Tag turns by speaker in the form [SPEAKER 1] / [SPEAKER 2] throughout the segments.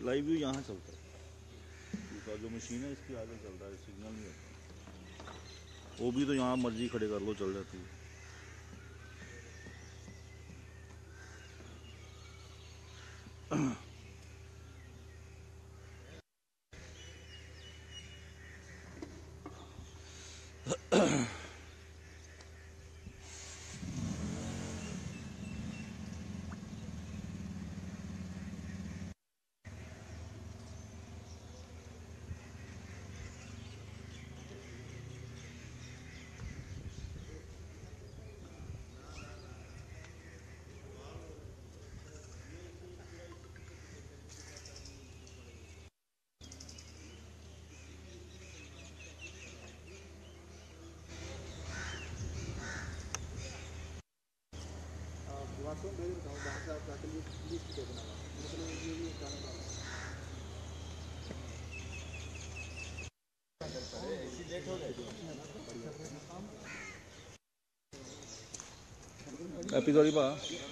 [SPEAKER 1] Live view यहाँ चलता है, इसका जो मशीन है इसकी आगे चलता है, सिग्नल नहीं होता। वो भी तो यहाँ मर्जी खड़े कर लो चल जाती है। एपिसोड ही पा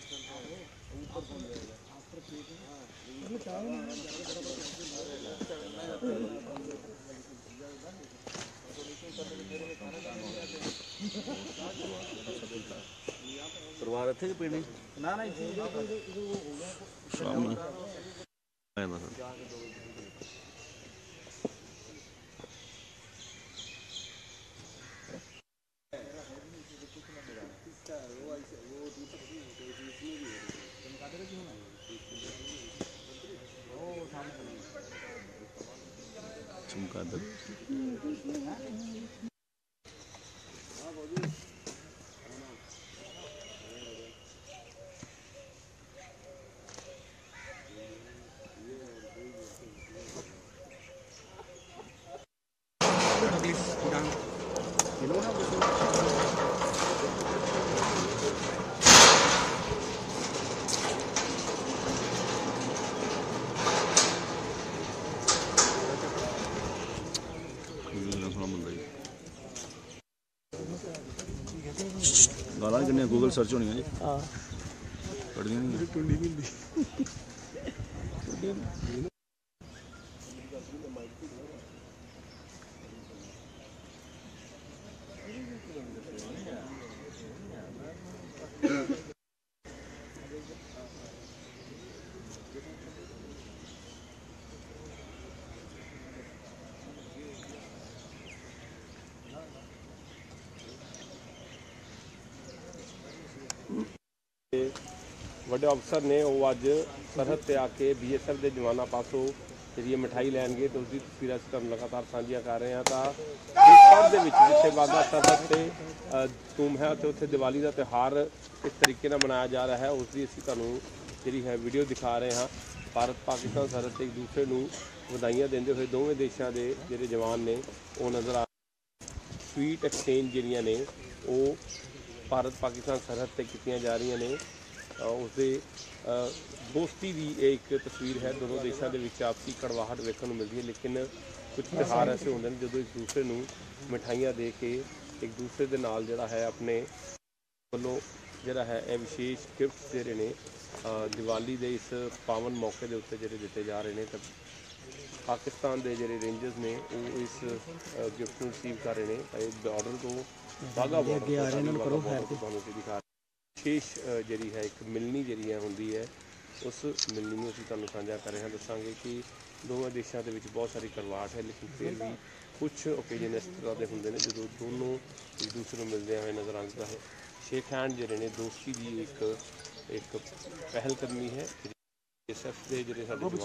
[SPEAKER 1] परिवार इत्थे कि पिंड ना ना शाम में चमगादड़ गाला नहीं करनी, गूगल सर्च होनी है कड़ियां नहीं
[SPEAKER 2] ਵੱਡੇ ਅਫਸਰ ਨੇ ਉਹ ਅੱਜ ਸਰਹੱਦ ਤੇ ਆ ਕੇ BSF ਦੇ ਜਵਾਨਾਂ ਪਾਸੋਂ ਜਿਹੜੀ ਮਿਠਾਈ ਲੈਣਗੇ ਤੇ ਉਸਦੀ ਤਸਵੀਰਾਂ ਅਸੀਂ ਤੁਹਾਨੂੰ ਲਗਾਤਾਰ ਸਾਂਝੀਆਂ ਕਰ ਰਹੇ ਹਾਂ। ਤਾਂ ਦੇਸ਼ ਦੇ ਵਿੱਚ ਜਿੱਥੇ ਵਾਘਾ ਸਰਹੱਦ ਤੇ ਧੂਮ ਹੈ ਤੇ ਉੱਥੇ ਦੀਵਾਲੀ ਦਾ ਤਿਉਹਾਰ ਇਸ ਤਰੀਕੇ ਨਾਲ ਮਨਾਇਆ ਜਾ ਰਿਹਾ ਹੈ, ਉਸ ਦੀ ਅਸੀਂ ਤੁਹਾਨੂੰ ਜਿਹੜੀ ਹੈ ਵੀਡੀਓ ਦਿਖਾ ਰਹੇ ਹਾਂ। ਭਾਰਤ ਪਾਕਿਸਤਾਨ ਸਰਹੱਦ ਤੇ ਇੱਕ ਦੂਸਰੇ ਨੂੰ ਵਧਾਈਆਂ ਦਿੰਦੇ ਹੋਏ ਦੋਵੇਂ ਦੇਸ਼ਾਂ ਦੇ ਜਿਹੜੇ ਜਵਾਨ ਨੇ ਉਹ ਨਜ਼ਰ ਆ। ਸਵੀਟ ਐਕਸਚੇਂਜ ਜਿਹੜੀਆਂ ਨੇ ਉਹ ਭਾਰਤ ਪਾਕਿਸਤਾਨ ਸਰਹੱਦ ਤੇ ਕੀਤੀਆਂ ਜਾ ਰਹੀਆਂ ਨੇ। उसके दोस्ती की एक तस्वीर है, दोनों देशों के विच आपसी कड़वाहट वेखण नूं मिलती है, लेकिन कुछ त्यौहार ऐसे होंदे ने जो एक दूसरे नूं मिठाइयां दे के एक दूसरे के नाल जिहड़ा है अपने वल्लों जिहड़ा है यह विशेष गिफ्ट जिहड़े ने दिवाली के इस पावन मौके के उत्ते जिहड़े दिते जा रहे हैं। तो पाकिस्तान के जिहड़े रेंजर्स ने वो इस गिफ्ट नूं रिसीव कर रहे हैं। बॉर्डर तो वाघा बॉर्डर दिखा विशेष जी है एक मिलनी जी है होंगी है, उस मिलनी में असीं तुहानूं साझा कर रहे हैं। दसांगे कि दोवें देशों के बहुत सारी करवाहट है, लेकिन फिर भी कुछ ओकेजन इस तरह के होंगे ने जो दोनों एक दूसरे को मिलते हुए नज़र आता है। शेक हैंड जोड़े ने दोस्ती की एक पहलकदमी है। BSF के जोड़े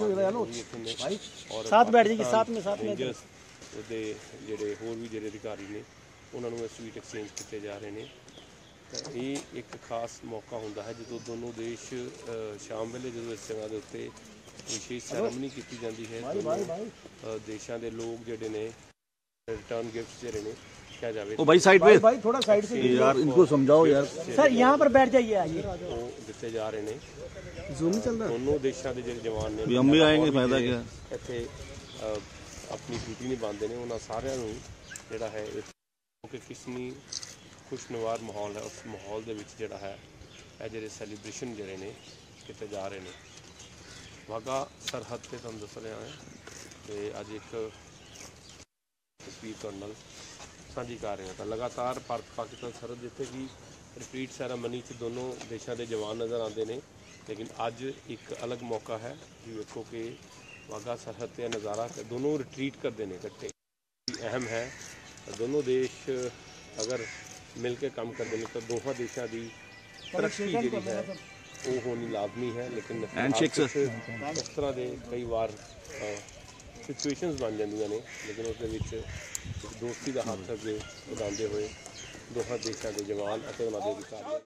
[SPEAKER 2] रेंजर्स जोड़े होर भी जोड़े अधिकारी ने उन्होंने स्वीट एक्सचेंज किए जा रहे हैं। ये एक खास मौका होंदा है जो दोनों देश शाम वेले जो इस जगह के उत्ते विशेष सैरेमनी की जाती है। दोनों देशों के लोग जोड़े ने रिटर्न गिफ्ट जोड़े ने क्या जाए
[SPEAKER 1] ओ भाई साइड पे
[SPEAKER 3] भाई थोड़ा साइड से
[SPEAKER 1] यार इनको समझाओ यार
[SPEAKER 3] सर, यहाँ पर बैठ जाइए आइए।
[SPEAKER 2] वो दिते जा रहे हैं
[SPEAKER 3] जूम चल रहा है।
[SPEAKER 2] दोनों देशों के जो जवान ने
[SPEAKER 1] हम भी आएंगे, फायदा क्या
[SPEAKER 2] इत्थे अपनी ड्यूटी निभाते हैं। उन्होंने सारिਆਂ ਨੂੰ ਜਿਹੜਾ है कि किसनी खुशनुमार माहौल है, उस माहौल के जिहड़ा है ये जिहड़े सैलीब्रेशन जिहड़े ने किए जा रहे हैं। ਵਾਹਗਾ ਸਰਹੱਦ ਤੇ ਤੁਹਾਨੂੰ ਦੱਸ ਰਿਹਾ ਹਾਂ ਤੇ ਅੱਜ ਇੱਕ ਤਸਵੀਰ ਤੁਹਾਡੇ ਨਾਲ ਸਾਂਝੀ ਕਰ ਰਹੇ ਹਾਂ। ਤਾਂ ਲਗਾਤਾਰ ਭਾਰਤ ਪਾਕਿਸਤਾਨ ਸਰਹੱਦ ਜਿੱਥੇ ਕਿ ਰਿਟਰੀਟ ਸੈਰਾਮਨੀ 'ਚ ਦੋਨੋਂ ਦੇਸ਼ਾਂ ਦੇ ਜਵਾਨ ਨਜ਼ਰ ਆਉਂਦੇ ਨੇ, ਲੇਕਿਨ ਅੱਜ ਇੱਕ ਅਲੱਗ ਮੌਕਾ ਹੈ ਕਿ ਵੇਖੋ ਕਿ ਵਾਹਗਾ ਸਰਹੱਦ ਤੇ ਨਜ਼ਾਰਾ ਦੋਨੋਂ ਰਿਟਰੀਟ ਕਰਦੇ ਨੇ ਇਕੱਠੇ। ਅਹਿਮ ਹੈ ਦੋਨੋਂ ਦੇਸ਼ ਅਗਰ ਮਿਲ ਕੇ ਕੰਮ ਕਰਦੇ ਨੇ ਤਾਂ ਦੋਹਾਂ ਦੇਸ਼ਾਂ ਦੀ ਤਰੱਕੀ ਜਿਹੜੀ ਹੈ ਉਹ ਹੋਣੀ ਲਾਜ਼ਮੀ ਹੈ। ਲੇਕਿਨ ਇਸ ਤਰ੍ਹਾਂ ਦੇ ਕਈ ਵਾਰ ਸਿਚੁਏਸ਼ਨਸ ਬਣ ਜਾਂਦੀਆਂ ਨੇ, ਲੇਕਿਨ ਉਸ ਦੇ ਵਿੱਚ ਇੱਕ ਦੋਸਤੀ ਦਾ ਹੱਥ ਅੱਗੇ ਵਧਾਉਂਦੇ ਹੋਏ ਦੋਹਾਂ ਦੇਸ਼ਾਂ ਦੇ ਜਵਾਨ ਅਤੇ ਉਹਨਾਂ ਦੇ ਅਧਿਕਾਰੀ